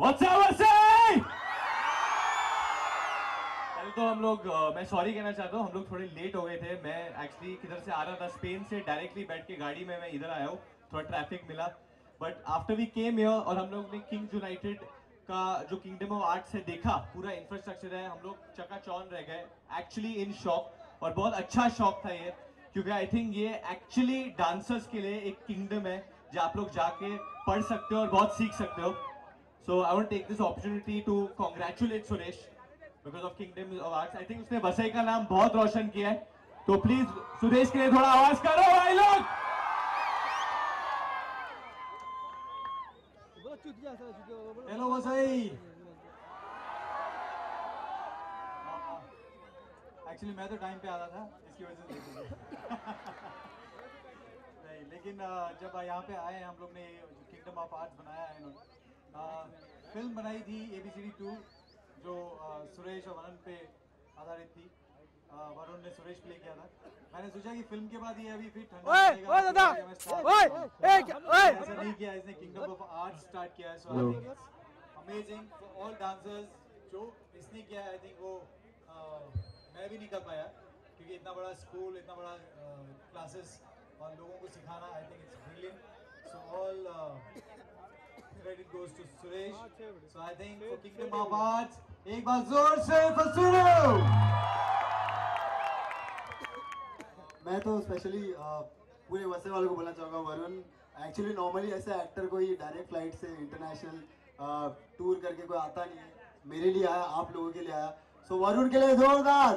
What's up, what's up? पहले तो हम लोग मैं सॉरी कहना चाहता हूँ, हम लोग थोड़े लेट हो गए थे। मैं एक्चुअली किधर से आ रहा था, स्पेन से डायरेक्टली बैठ के गाड़ी में मैं इधर आया हूँ, थोड़ा ट्रैफिक मिला। But after we came here और हम लोग ने किंग्स यूनाइटेड का जो किंगडम ऑफ आर्ट्स है देखा, पूरा इंफ्रास्ट्रक्चर है, हम लोग चकाचौंध रह गए, एक्चुअली इन शॉक। और बहुत अच्छा शौक था ये, क्योंकि आई थिंक ये एक्चुअली डांसर्स के लिए एक किंगडम है जहाँ आप लोग जाके पढ़ सकते हो और बहुत सीख सकते हो। So I want to take this opportunity to congratulate Suresh because of Kingdom of Arts. I think उसने वसई का नाम बहुत रोशन किया है, तो प्लीज सुरेश के लिए थोड़ा आवाज करो भाई लोग। हेलो वसई। एक्चुअली मैं तो टाइम पे आ रहा था, इसकी वजह से नहीं, लेकिन जब यहाँ पे आए हम लोग ने किंगडम ऑफ आर्ट्स बनाया है इन्होंने, फिल्म बनाई थी ABCD 2 जो सुरेश और वरुण पे आधारित थी। वरुण ने सुरेश प्ले किया था। मैंने सोचा कि फिल्म के बाद ये अभी फिर ठंडा ऐसा नहीं किया, इसने किंगडम ऑफ आर्ट्स स्टार्ट किया है। So I think it's amazing for all dancers. जो इसने किया है आई थिंक वो मैं भी नहीं कर पाया, क्योंकि इतना बड़ा स्कूल, इतना बड़ा क्लासेस और लोगों को सिखाना, I think it's brilliant. So all credit goes to Suresh. So I think for Kingdom of Arts, एक बार जोर से for Suru. मैं तो स्पेशली पूरे वैसे वालों को बोलना चाहूँगा, वरुण एक्चुअली नॉर्मली ऐसे एक्टर कोई डायरेक्ट फ्लाइट से इंटरनेशनल टूर करके कोई आता नहीं है। मेरे लिए आया, आप लोगों के लिए आया, सो वरुण के लिए जोरदार।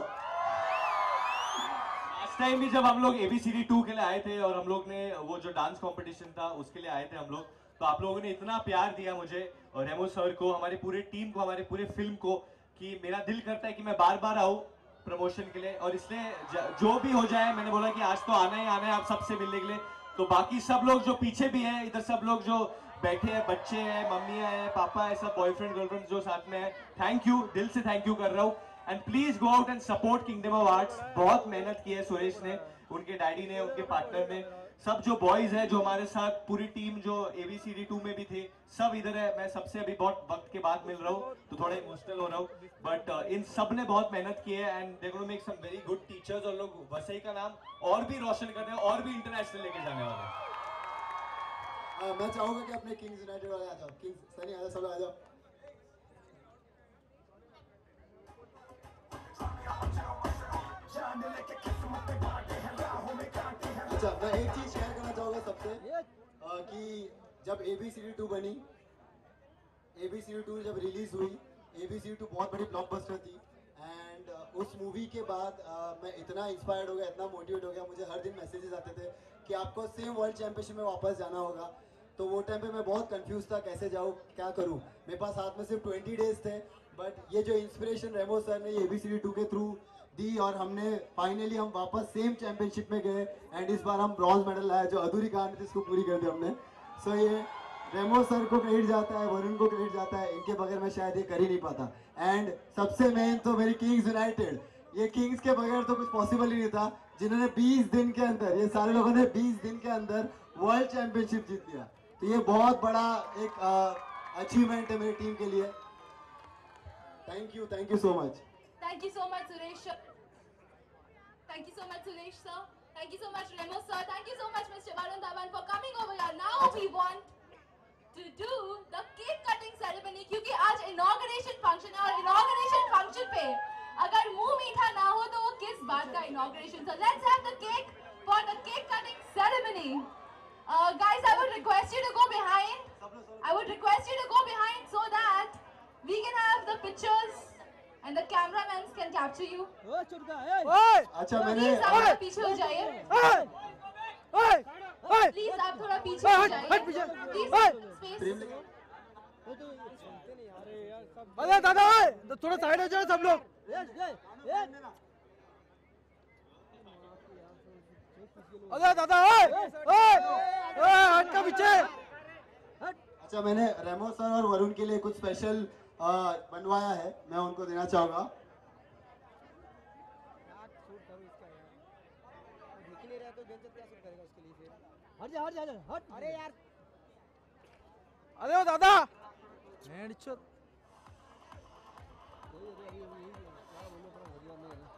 लास्ट टाइम भी जब हम लोग ABCD 2 के लिए आए थे और हम लोग ने वो जो डांस कंपटीशन था उसके लिए आए थे हम लोग, तो आप लोगों ने इतना प्यार दिया मुझे और रेमो सर को, हमारे पूरे टीम को, हमारे पूरे फिल्म को, कि मेरा दिल करता है कि मैं बार बार आऊँ प्रमोशन के लिए। और इसलिए जो भी हो जाए, मैंने बोला कि आज तो आना ही आना है आप सबसे मिलने के लिए। तो बाकी सब लोग जो पीछे भी हैं, इधर सब लोग जो बैठे हैं, बच्चे हैं, मम्मियाँ हैं, पापा है, सब बॉयफ्रेंड गर्लफ्रेंड जो साथ में है, थैंक यू, दिल से थैंक यू कर रहा हूँ। And please go out and support kingdom of arts. बहुत मेहनत की है सुरेश ने, उनके डैडी ने, उनके पार्टनर ने, सब जो बॉयज है जो हमारे साथ, पूरी टीम जो ABCD 2 में भी थे, सब इधर है। मैं सबसे अभी बहुत वक्त के बाद मिल रहा हूँ तो थोड़ा इमोशनल हो रहा हूँ, बट इन सब ने बहुत मेहनत की है and they gonna make some very good teachers. और लोग वसई का नाम और भी रोशन करते हैं और भी इंटरनेशनल लेके जाने वाले हैं। मैं चाहूँगा कि अपने किंग्स यूनाइटेड वाले आ जाओ। किंग्स सनी आ जाओ, सब आ जाओ। अच्छा, मैं एक चीज शेयर करना चाहूँगा सबसे कि जब ABCD 2 बनी, ABCD 2 जब रिलीज हुई, ABCD 2 बहुत बड़ी ब्लॉकबस्टर थी। एंड उस मूवी के बाद मैं इतना इंस्पायर्ड हो गया, इतना मोटिवेट हो गया, मुझे हर दिन मैसेजेस आते थे कि आपको सेम वर्ल्ड चैंपियनशिप में वापस जाना होगा। तो वो टाइम पे मैं बहुत कंफ्यूज था, कैसे जाऊँ, क्या करूँ। मेरे पास हाथ में सिर्फ 20 डेज थे, बट ये जो इंस्पिरेशन रेमो सर ने ABCD 2 के थ्रू दी और हमने फाइनली हम वापस सेम चैंपियनशिप में गए एंड इस बार हम ब्रॉन्ज मेडल लाए। जो अधूरी कहानी थी उसको पूरी कर दी हमने। सो ये रेमो सर को क्रेडिट जाता है, वरुण को क्रेडिट जाता है, इनके बगैर मैं शायद ये कर ही नहीं पाता। एंड सबसे मेन तो मेरी किंग्स यूनाइटेड, ये किंग्स के बगैर तो कुछ पॉसिबल ही नहीं था, जिन्होंने 20 दिन के अंदर, ये सारे लोगों ने 20 दिन के अंदर वर्ल्ड चैंपियनशिप जीत लिया। तो ये बहुत बड़ा एक अचीवमेंट है मेरी टीम के लिए। Thank you so much. Thank you so much, Suresh. Thank you so much, Suresh sir. Thank you so much, Remo sir. Thank you so much, Mr. Varun Dhawan, for coming over here. Now we want to do the cake cutting ceremony, क्योंकि आज inauguration function है और inauguration function पे अगर मुंह मीठा ना हो तो वो किस बात का inauguration? So let's have the cake for the cake cutting ceremony. Guys, I would request you to go behind. I would request you to go behind so that we can have the pictures and the cameramen can capture you. अच्छा, मैंने Please आप थोड़ा पीछे हो जाइए. Please आप थोड़ा पीछे हो जाइए. Please space. अरे दादा तो थोड़ा साइड हो जाओ सब लोग। अरे दादा हट का पीछे। अच्छा, मैंने रेमो सर और वरुण के लिए कुछ स्पेशल बनवाया है, मैं उनको देना चाहूँगा। अरे ओ दादा हेडशॉट कोई अभी अभी क्या बोलो थोड़ा बढ़िया में है ना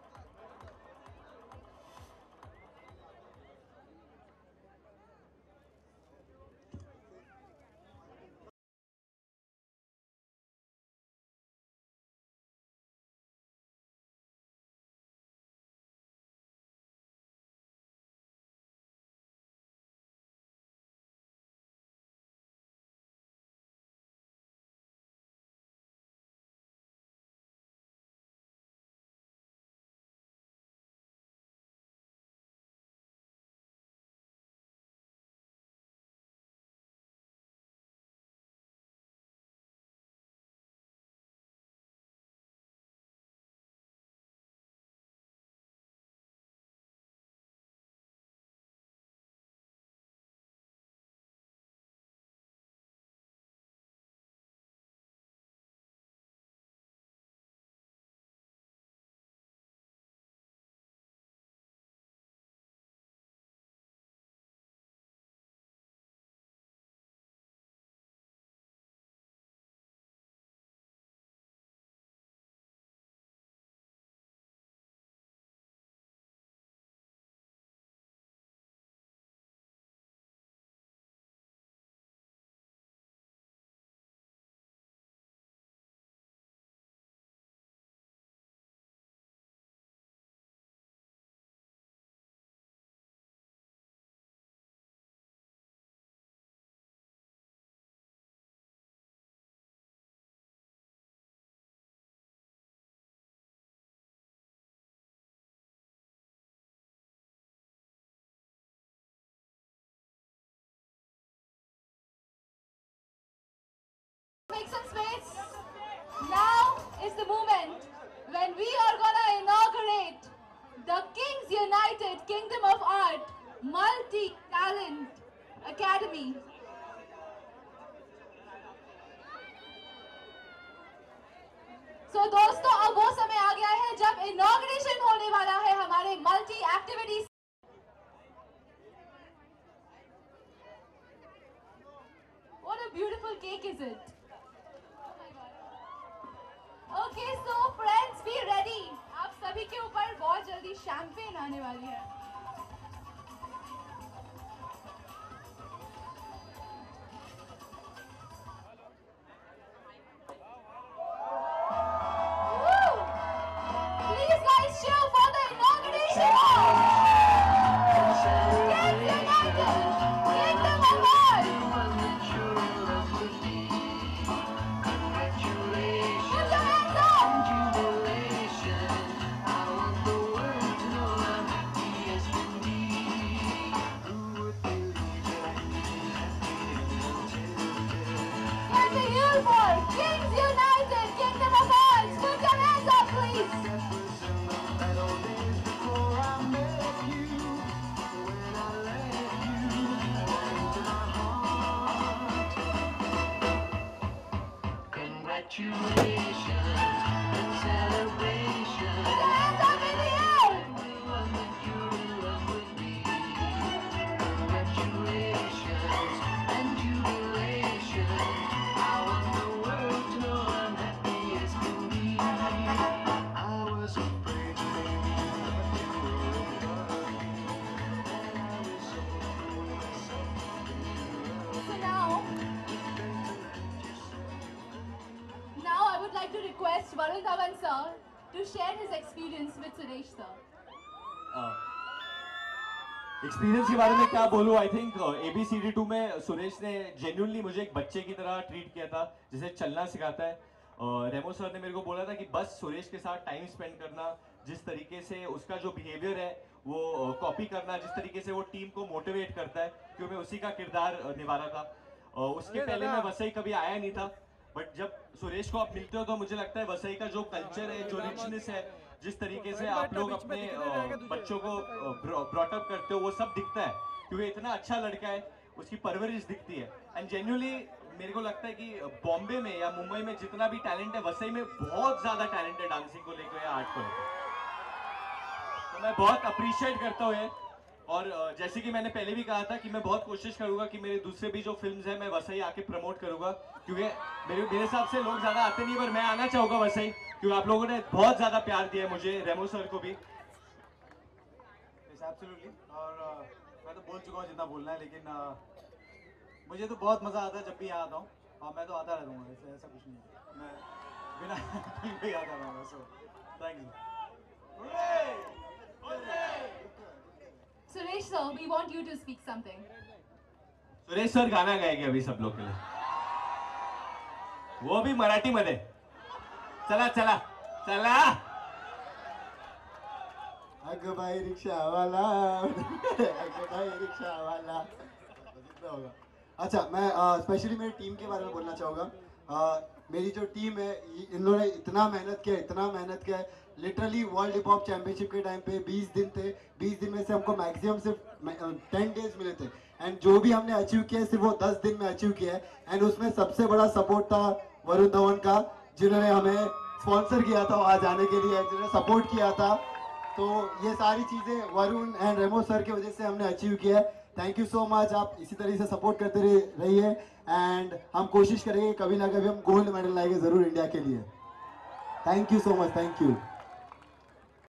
Make some space. Now is the moment when we are gonna inaugurate the Kings United Kingdom of Art Multi-Talent Academy. So दोस्तों अब वो समय आ गया है जब इनॉग्रेशन होने वाला है हमारे multi activities. What a beautiful cake is it? Okay, so friends, be ready. आप सभी के ऊपर बहुत जल्दी शैंपेन आने वाली है। Woo! Please guys cheer for the inauguration of Kings United Kingdom of Art. Put your hands up. Let's be here for Kings United Kingdom of Art. Put your hands up, please. Congratulations and celebrations. Put your hands up in the air. Everyone that you're in love with me. Congratulations and jubilations. I want the world to know I'm happy as can be. I was afraid maybe that you were in love. And I was so fool myself to So now I would like to request Varun Dhawan sir to share his experience with Suresh sir. Experience के बारे में क्या बोलूं? I think ABCD2 में सुरेश ने genuinely मुझे एक बच्चे की तरह ट्रीट किया था, जिसे चलना सिखाता है। रेमो सर ने मेरे को बोला था कि बस सुरेश के साथ टाइम स्पेंड करना, जिस तरीके से उसका जो बिहेवियर है वो कॉपी करना, जिस तरीके से वो टीम को मोटिवेट करता है, क्योंकि मैं उसी का किरदार निभा रहा था। उसके पहले मैं वसई कभी आया नहीं था, बट जब सुरेश को आप मिलते हो तो मुझे लगता है वसई का जो कल्चर है, जो रिचनेस है, जिस तरीके से आप लोग अपने बच्चों को ब्रॉटअप करते हो, वो सब दिखता है, क्योंकि इतना अच्छा लड़का है, उसकी परवरिश दिखती है। एंड जेन्युइनली मेरे को लगता है कि बॉम्बे में या मुंबई में जितना भी टैलेंट है, वसई में बहुत ज्यादा टैलेंट है डांसिंग को लेकर या आर्ट को लेकर। तो मैं बहुत अप्रिशिएट करता हूँ और जैसे कि मैंने पहले भी कहा था कि मैं बहुत कोशिश करूंगा कि मेरे दूसरे भी जो फिल्म्स हैं मैं वसई आके प्रमोट करूंगा, क्योंकि मेरे हिसाब से लोग ज़्यादा आते नहीं, पर मैं आना चाहूँगा वसई, क्योंकि आप लोगों ने बहुत ज़्यादा प्यार दिया है मुझे, रेमो सर को भी। एब्सोल्युटली। और मैं तो बोल चुका हूँ जितना बोलना है, लेकिन मुझे तो बहुत मज़ा आता है जब भी यहाँ आता हूँ, और मैं तो आता रहूँगा, ऐसा कुछ नहीं है, मैं बिना भी आता रहूँगा। So thank you. Suresh sir, we want you to speak something. Suresh sir गाना गाएंगे अभी सब लोग के लिए, वो भी मराठी मध्ये। चला चला चला। अगं बाई रिक्षावाला, अगं बाई रिक्षावाला, जितना होगा। अच्छा, मैं स्पेशली मेरी टीम के बारे में बोलना चाहूँगा। मेरी जो टीम है, इन लोगों ने इतना मेहनत किया है। Literally world hip hop championship के टाइम पे 20 दिन थे, 20 दिन में से हमको मैक्सिमम सिर्फ 10 डेज मिले थे, एंड जो भी हमने अचीव किया है सिर्फ वो 10 दिन में अचीव किया है। एंड उसमें सबसे बड़ा सपोर्ट था वरुण धवन का, जिन्होंने हमें स्पॉन्सर किया था वहाँ जाने के लिए, जिन्होंने सपोर्ट किया था। तो ये सारी चीज़ें वरुण एंड रेमो सर की वजह से हमने अचीव किया है। थैंक यू सो मच, आप इसी तरह से सपोर्ट करते रहिए, एंड हम कोशिश करेंगे कभी ना कभी हम गोल्ड मेडल लाएंगे ज़रूर इंडिया के लिए। Thank you so much, thank you.